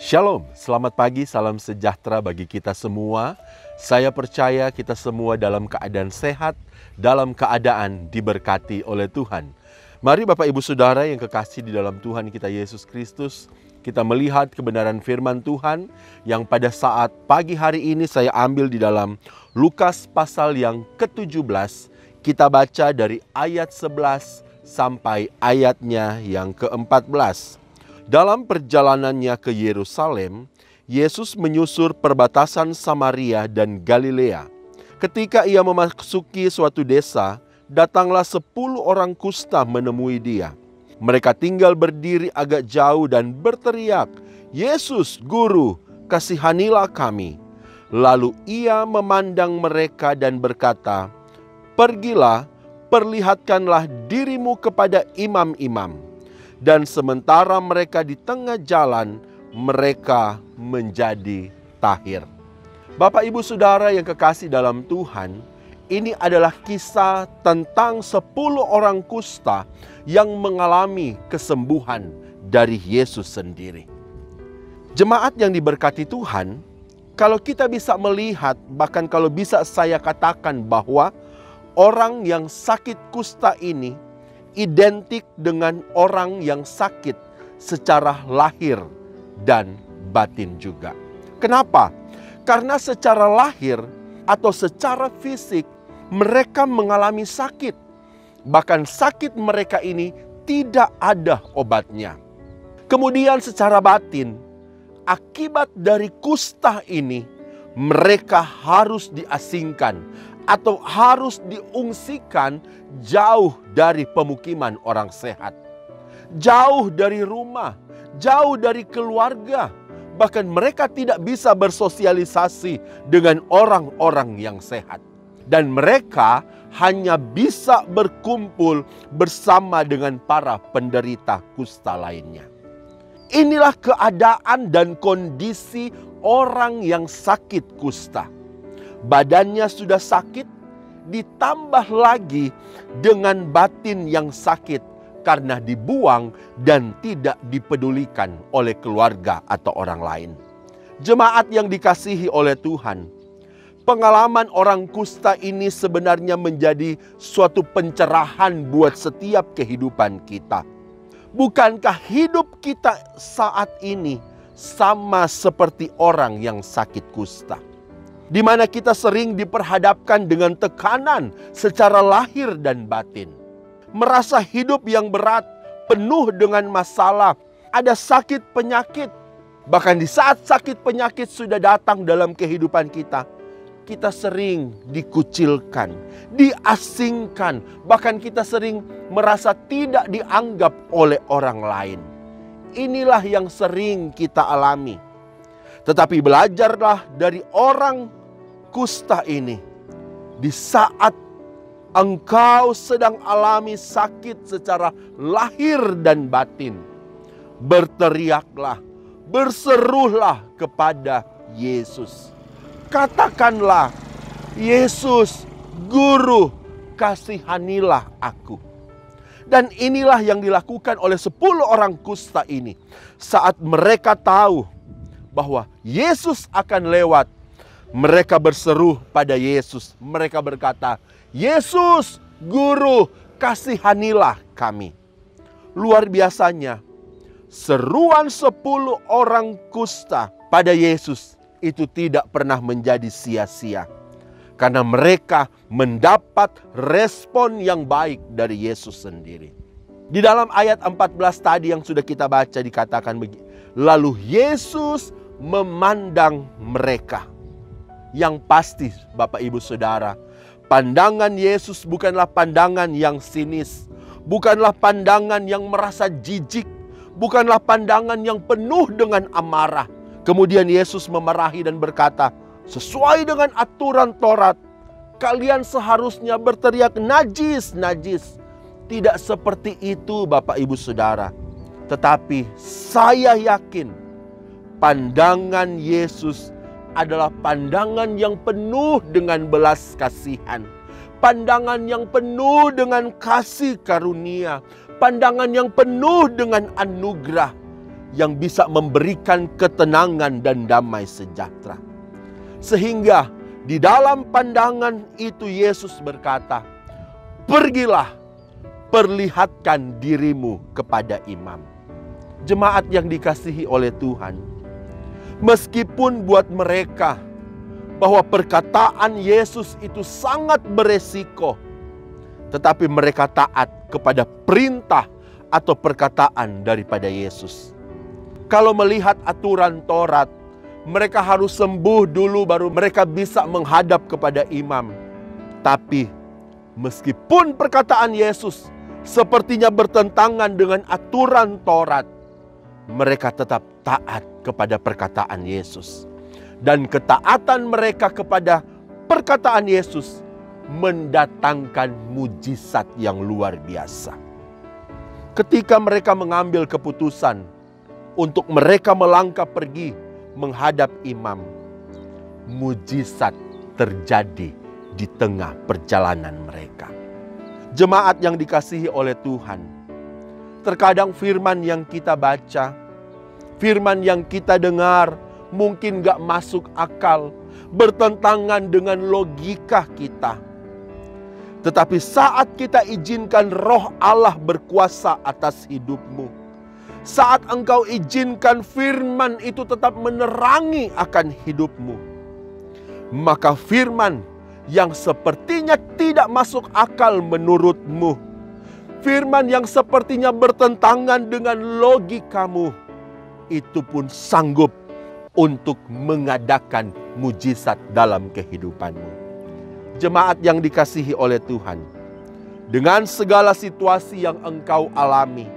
Shalom, selamat pagi, salam sejahtera bagi kita semua. Saya percaya kita semua dalam keadaan sehat, dalam keadaan diberkati oleh Tuhan. Mari Bapak Ibu Saudara yang kekasih di dalam Tuhan kita Yesus Kristus, kita melihat kebenaran firman Tuhan yang pada saat pagi hari ini saya ambil di dalam Lukas pasal yang ke-17. Kita baca dari ayat 11 sampai ayatnya yang ke-14. Dalam perjalanannya ke Yerusalem, Yesus menyusur perbatasan Samaria dan Galilea. Ketika ia memasuki suatu desa, datanglah 10 orang kusta menemui dia. Mereka tinggal berdiri agak jauh dan berteriak, "Yesus, Guru, kasihanilah kami." Lalu ia memandang mereka dan berkata, "Pergilah, perlihatkanlah dirimu kepada imam-imam." Dan sementara mereka di tengah jalan, mereka menjadi tahir. Bapak Ibu Saudara yang kekasih dalam Tuhan, ini adalah kisah tentang 10 orang kusta yang mengalami kesembuhan dari Yesus sendiri. Jemaat yang diberkati Tuhan, kalau kita bisa melihat, bahkan kalau bisa saya katakan bahwa orang yang sakit kusta ini identik dengan orang yang sakit secara lahir dan batin juga. Kenapa? Karena secara lahir atau secara fisik mereka mengalami sakit. Bahkan sakit mereka ini tidak ada obatnya. Kemudian secara batin, akibat dari kusta ini mereka harus diasingkan atau harus diungsikan jauh dari pemukiman orang sehat. Jauh dari rumah, jauh dari keluarga. Bahkan mereka tidak bisa bersosialisasi dengan orang-orang yang sehat. Dan mereka hanya bisa berkumpul bersama dengan para penderita kusta lainnya. Inilah keadaan dan kondisi orang yang sakit kusta. Badannya sudah sakit, ditambah lagi dengan batin yang sakit karena dibuang dan tidak dipedulikan oleh keluarga atau orang lain. Jemaat yang dikasihi oleh Tuhan, pengalaman orang kusta ini sebenarnya menjadi suatu pencerahan buat setiap kehidupan kita. Bukankah hidup kita saat ini sama seperti orang yang sakit kusta? Di mana kita sering diperhadapkan dengan tekanan secara lahir dan batin. Merasa hidup yang berat, penuh dengan masalah, ada sakit penyakit. Bahkan di saat sakit penyakit sudah datang dalam kehidupan kita, kita sering dikucilkan, diasingkan. Bahkan kita sering merasa tidak dianggap oleh orang lain. Inilah yang sering kita alami. Tetapi belajarlah dari orang kusta ini. Di saat engkau sedang alami sakit secara lahir dan batin, berteriaklah, berserulah kepada Yesus. Katakanlah, "Yesus, Guru, kasihanilah aku." Dan inilah yang dilakukan oleh 10 orang kusta ini. Saat mereka tahu bahwa Yesus akan lewat, mereka berseru pada Yesus. Mereka berkata, "Yesus, Guru, kasihanilah kami." Luar biasanya, seruan 10 orang kusta pada Yesus itu tidak pernah menjadi sia-sia. Karena mereka mendapat respon yang baik dari Yesus sendiri. Di dalam ayat 14 tadi yang sudah kita baca dikatakan begini. Lalu Yesus memandang mereka. Yang pasti Bapak Ibu Saudara, pandangan Yesus bukanlah pandangan yang sinis. Bukanlah pandangan yang merasa jijik. Bukanlah pandangan yang penuh dengan amarah. Kemudian Yesus memarahi dan berkata, "Sesuai dengan aturan Taurat, kalian seharusnya berteriak najis, najis." Tidak seperti itu Bapak Ibu Saudara. Tetapi saya yakin pandangan Yesus adalah pandangan yang penuh dengan belas kasihan. Pandangan yang penuh dengan kasih karunia. Pandangan yang penuh dengan anugerah. yang bisa memberikan ketenangan dan damai sejahtera. Sehingga di dalam pandangan itu Yesus berkata, "Pergilah, perlihatkan dirimu kepada imam." Jemaat yang dikasihi oleh Tuhan, meskipun buat mereka bahwa perkataan Yesus itu sangat beresiko, tetapi mereka taat kepada perintah atau perkataan daripada Yesus. Kalau melihat aturan Taurat, mereka harus sembuh dulu baru mereka bisa menghadap kepada imam. Tapi meskipun perkataan Yesus sepertinya bertentangan dengan aturan Taurat, mereka tetap taat kepada perkataan Yesus. Dan ketaatan mereka kepada perkataan Yesus mendatangkan mujizat yang luar biasa. Ketika mereka mengambil keputusan untuk mereka melangkah pergi menghadap imam, mujizat terjadi di tengah perjalanan mereka. Jemaat yang dikasihi oleh Tuhan, terkadang firman yang kita baca, firman yang kita dengar mungkin gak masuk akal, bertentangan dengan logika kita. Tetapi saat kita izinkan Roh Allah berkuasa atas hidupmu, saat engkau izinkan firman itu tetap menerangi akan hidupmu, maka firman yang sepertinya tidak masuk akal menurutmu, firman yang sepertinya bertentangan dengan logikamu, itu pun sanggup untuk mengadakan mujizat dalam kehidupanmu. Jemaat yang dikasihi oleh Tuhan, dengan segala situasi yang engkau alami,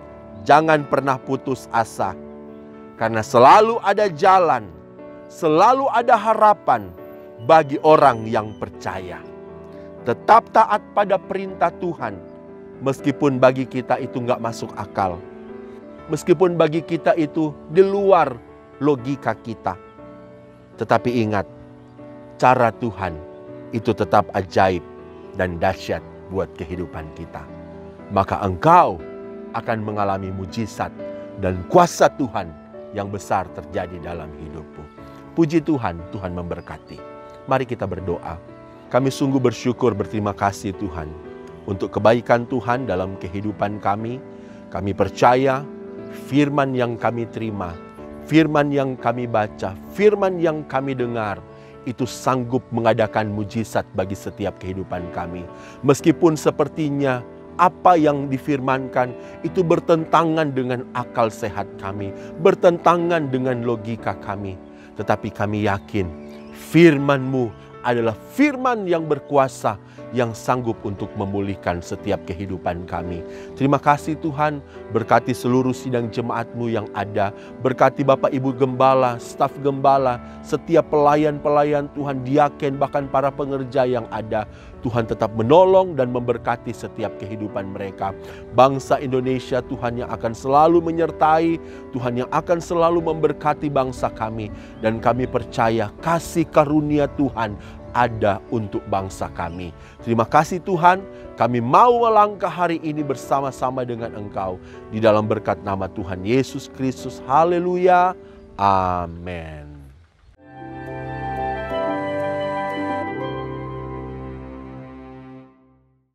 jangan pernah putus asa, karena selalu ada jalan, selalu ada harapan bagi orang yang percaya. Tetap taat pada perintah Tuhan, meskipun bagi kita itu nggak masuk akal, meskipun bagi kita itu di luar logika kita. Tetapi ingat, cara Tuhan itu tetap ajaib dan dahsyat buat kehidupan kita. Maka engkau akan mengalami mujizat dan kuasa Tuhan yang besar terjadi dalam hidupmu. Puji Tuhan, Tuhan memberkati. Mari kita berdoa. Kami sungguh bersyukur, berterima kasih Tuhan untuk kebaikan Tuhan dalam kehidupan kami. Kami percaya firman yang kami terima, firman yang kami baca, firman yang kami dengar, itu sanggup mengadakan mujizat bagi setiap kehidupan kami. Meskipun sepertinya apa yang difirmankan itu bertentangan dengan akal sehat kami, bertentangan dengan logika kami. Tetapi kami yakin firman-Mu adalah firman yang berkuasa, yang sanggup untuk memulihkan setiap kehidupan kami. Terima kasih Tuhan, berkati seluruh sidang jemaat-Mu yang ada, berkati Bapak Ibu Gembala, staf Gembala, setiap pelayan-pelayan Tuhan, diaken, bahkan para pengerja yang ada. Tuhan tetap menolong dan memberkati setiap kehidupan mereka. Bangsa Indonesia Tuhan yang akan selalu menyertai, Tuhan yang akan selalu memberkati bangsa kami. Dan kami percaya kasih karunia Tuhan ada untuk bangsa kami. Terima kasih Tuhan, kami mau melangkah hari ini bersama-sama dengan Engkau. Di dalam berkat nama Tuhan Yesus Kristus. Haleluya. Amin.